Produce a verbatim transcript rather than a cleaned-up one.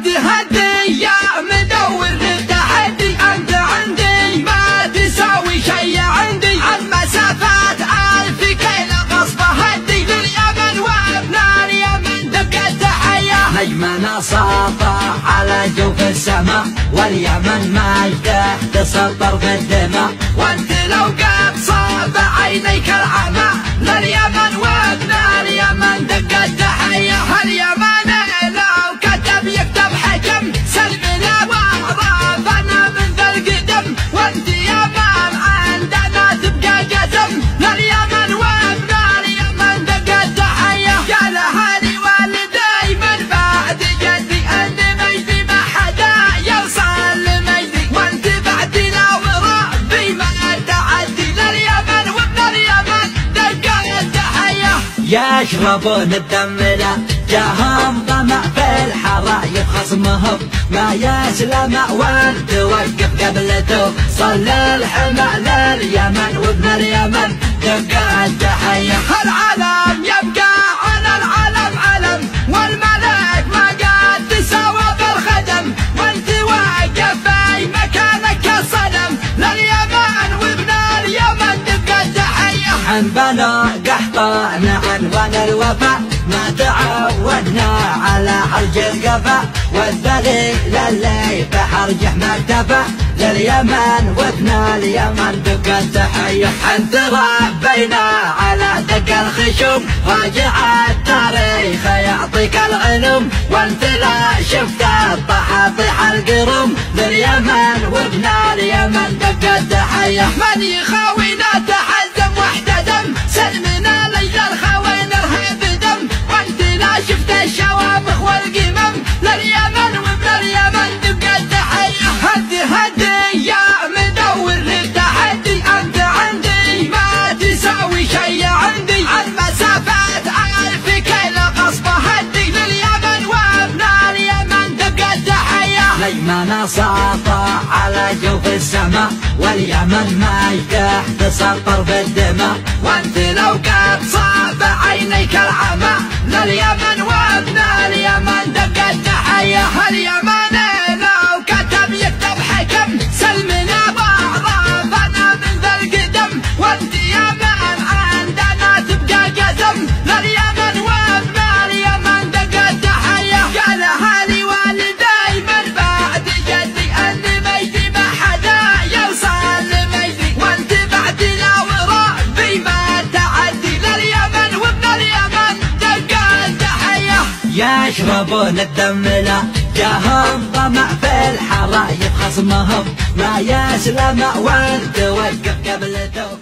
هدي هدي يا مدور التحدي، انت عندي ما تساوي شي عندي، المسافات الف كيلو غصبه هدي، لليمن وابناء اليمن دق التحيه. نجمنا ساطع على جوف السماء، واليمن مجده تسطر بالدماء، وانت لو قد صاب عينيك العمى، لليمن وابناء اليمن دق التحيه. اليمن لو كتب يكتب حكم، سلمنا واضافنا من ذا القدم، وانت يمن عندنا تبقى قدم، لليمن وابناء اليمن دق التحيه. يا لهالي والدي من بعد جدي، ان مجدي ما حدا يوصل لمجدي، وانت بعدنا وربي ما تعدي، لليمن وابن اليمن دق التحيه. يشربون الدم لا جاهم ظمأ في الحرايب، خصمهم ما يسلم وانت وقف قبلته، صل الحمى لليمن وابن اليمن دق التحيه. العلم يبقى على العلم علم، والملك ما قد تساوى بالخدم، وانت واقف في مكانك كالصنم، لليمن وابن اليمن دق التحيه. عن بنو قحطان عنوان الوفاء، ما تعودنا على حرج القفا، والذليل اللي بحرجه ما اكتفى، لليمن وابن اليمن دق التحيه. انت ربينا على دق الخشوم، راجع التاريخ يعطيك العلوم، وانت لا شفت الطحاطيح القروم، لليمن وابن اليمن دق التحيه. من يخاوينا تحزم واحتدم، سلمنا لجل الخوين ارهب دم، وانت لا شفت الشوامخ والقمم، لليمن وابن اليمن دق التحيه. هدي هدي يا مدور التحدي، انت عندي ما تساوي شي عندي، المسافات الف كيلو غصبه هدي، لليمن وابن اليمن دق التحيه. نجمنا ساطع على جوف السماء، واليمن مجده تسطر بالدماء، وانت لو قد صاب عينيك العمى، لليمن وابن اليمن دق التحيه. اليمن لو كتب يكتب حكم، سلمنا واضافنا من ذا القدم، وانت يمن عندنا تبقى قدم، لليمن وابن اليمن دق التحيه. يا لهالي والدي من بعد جدي، ان مجدي ما حدا يوصل لمجدي، وانت بعدنا وربي ما تعدي، لليمن وابن اليمن دق التحيه. يشربون الدم لا جاهم ظمأ في الحرايب، خصمهم ما يسلم وانت وقف قبلته.